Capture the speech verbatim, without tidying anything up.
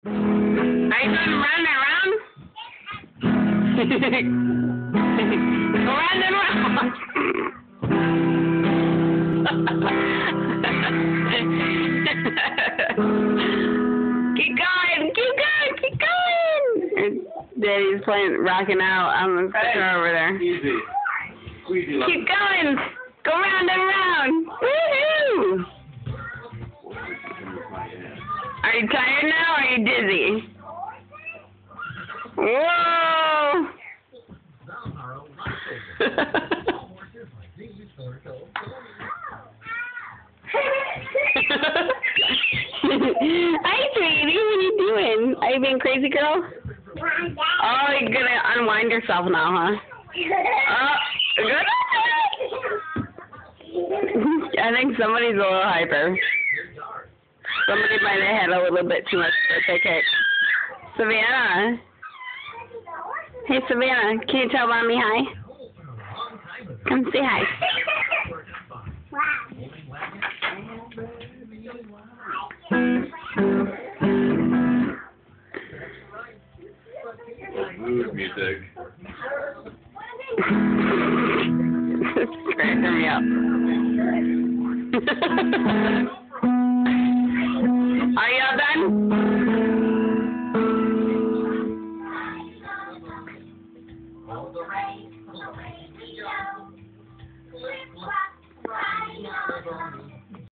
Are you going round and round? Go round and round. Keep going, keep going, keep going. Daddy's playing, rocking out on the picture over there. Easy. Squeezy. Keep going. Go round and round. Woohoo! Are you tired now or are you dizzy? Whoa! Hi, sweetie. What are you doing? Are you being crazy, girl? Oh, you're gonna unwind yourself now, huh? Oh, good. I think somebody's a little hyper. Somebody might have had a little bit too much birthday cake. Savannah. Hey, Savannah. Can you tell Mommy hi? Come say hi. Mood music. It's cracking me up. Are y'all done?